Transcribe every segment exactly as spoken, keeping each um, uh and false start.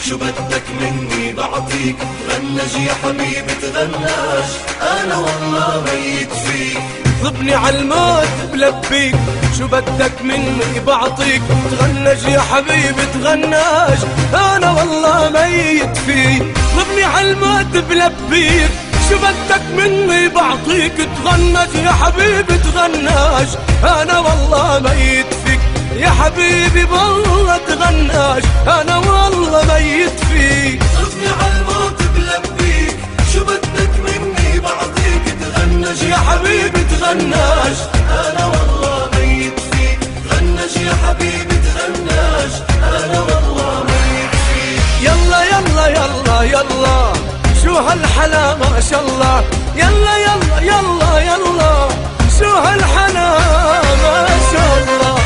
شو بدك مني بعطيك، غنج يا حبيبي تغناش، انا والله ميت فيك. ضبني عالموت بلبيك، شو بدك مني بعطيك، تغنج يا حبيبي تغناش، انا والله ميت فيك. ضبني عالموت بلبيك، شو بدك مني بعطيك، تغنج يا حبيبي تغناش، انا والله ميت فيك. يا حبيبي والله تغناش، انا والله ميت فيك. ضبني عالموت بلبيك، شو بدك مني بعطيك، تغنج يا حبيبي تغناش، انا والله ميت فيك. غنج يا حبيبي تغناش، انا والله ميت فيك. يلا يلا يلا يلا شو هالحلا ما شاء الله، يلا يلا يلا يلا شو هالحلا ما شاء الله.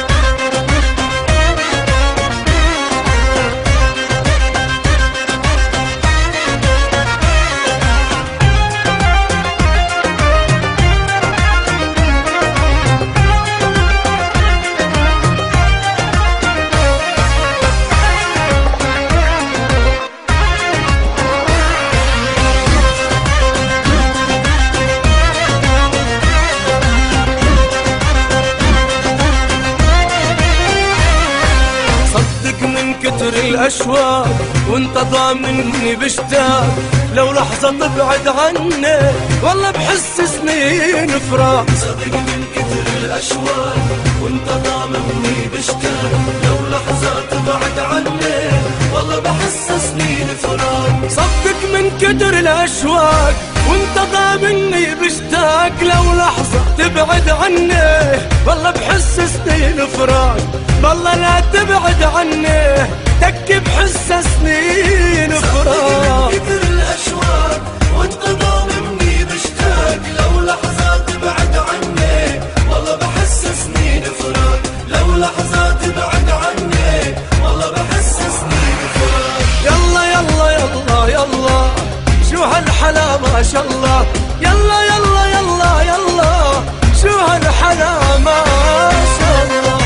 الأشواق وانت ضامني بشتاق، لو لحظة تبعد عني والله بحس سنين فراق. صدق من كتر الأشواق وانت ضامني بشتاق، لو لحظة تبعد عني والله بحس سنين فراق. صدق من كتر الأشواق وانت ضامني بشتاق، لو لحظة تبعد عني والله بحس سنين فراق. والله لا تبعد عني تكي بحس سنين فراق. من كتر الأشواق وانت ضامني بشتاق، لو لحظة تبعد عني والله بحس سنين فراق. لو لحظة تبعد عني والله بحس سنين فراق. يلا يلا يلا يلا شو هالحلا ما شاء الله، يلا يلا يلا يلا شو هالحلا ما شاء الله.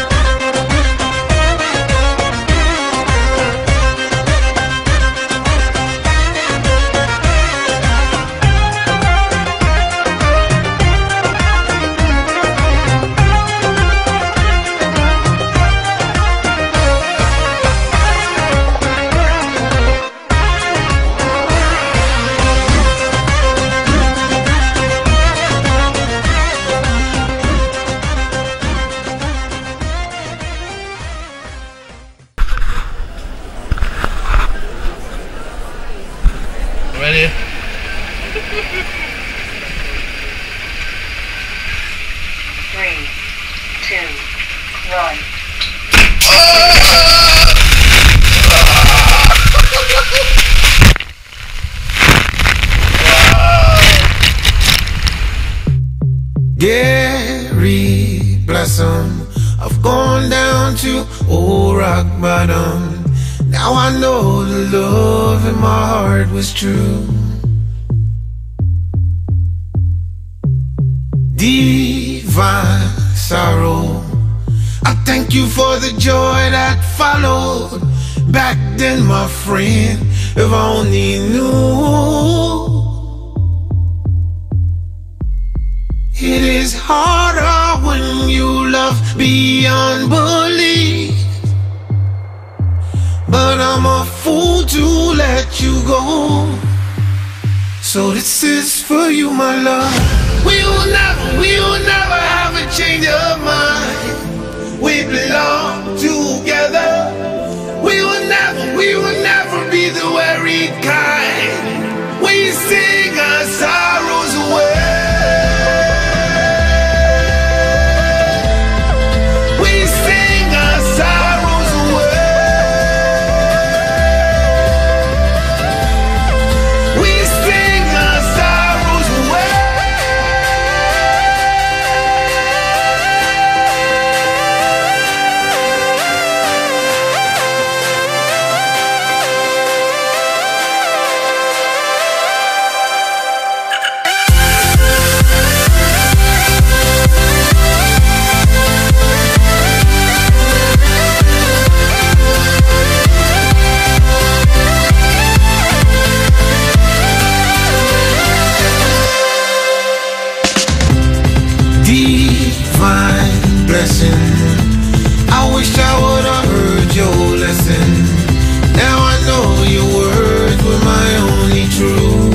Ready? Three, two, one. Gary, bless him, I've gone down to old rock bottom. Now I know the love in my heart was true. Divine sorrow, I thank you for the joy that followed. Back then, my friend, if I only knew. It is harder when you love beyond belief, but I'm a fool to let you go. So this is for you, my love. We will never, we will never have a change of mind. We belong together. We will never, we will never be the worried kind. We sing our sorrows away. confessing, I wish I would've heard your lesson. Now I know your words were my only truth.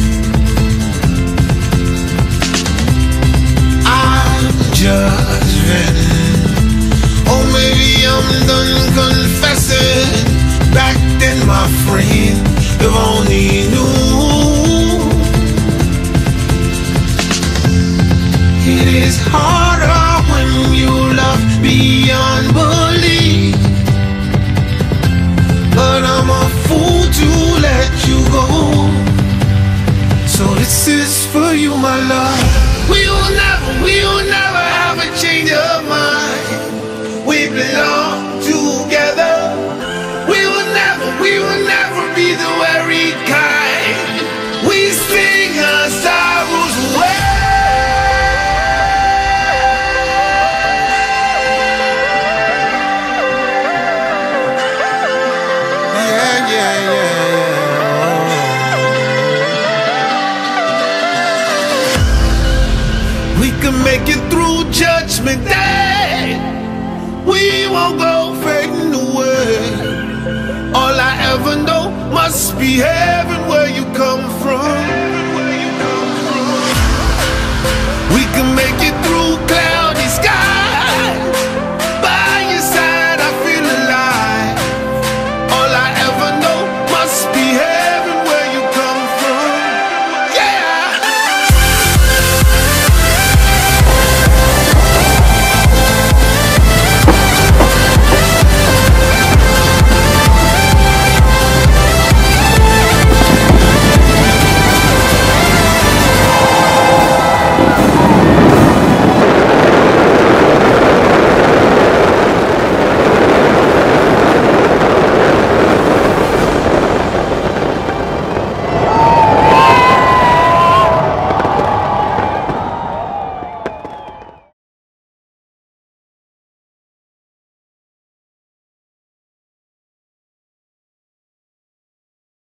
I'm just venting. Oh, maybe I'm done confessing. Back then, my friend, if only you knew. It is harder when you love beyond belief, but I'm a fool to let you go. So this is for you, my love. We will never, we will never have a change of mind. We belong together. We will never, we will never be the very kind. We sing our sorrows away. Yeah, yeah, yeah, yeah. We can make it through Judgment Day. We won't go fading away. All I ever know must be heaven where you